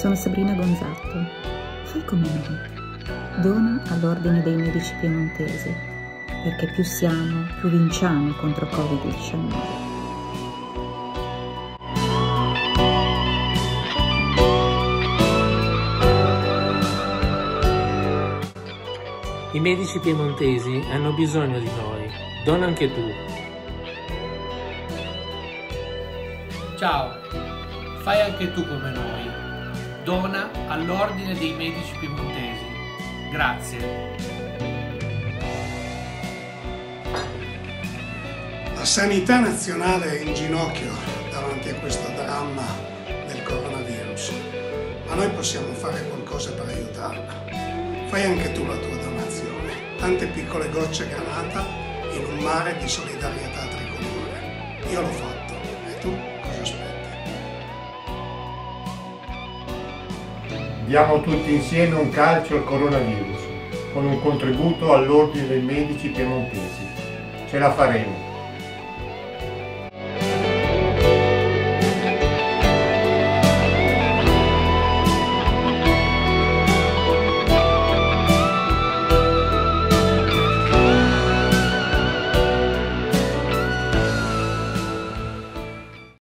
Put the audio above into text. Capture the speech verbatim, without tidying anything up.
Sono Sabrina Gonzatto. Fai come noi. Dona all'Ordine dei Medici Piemontesi, perché più siamo, più vinciamo contro Covid diciannove. I medici piemontesi hanno bisogno di noi. Dona anche tu. Ciao, fai anche tu come noi. Dona all'Ordine dei Medici Piemontesi. Grazie. La sanità nazionale è in ginocchio davanti a questo dramma del coronavirus, ma noi possiamo fare qualcosa per aiutarla. Fai anche tu la tua donazione, tante piccole gocce granata in un mare di solidarietà tricolore. Io l'ho fatto, e tu cosa aspetti? Diamo tutti insieme un calcio al coronavirus, con un contributo all'Ordine dei Medici Piemontesi. Ce la faremo.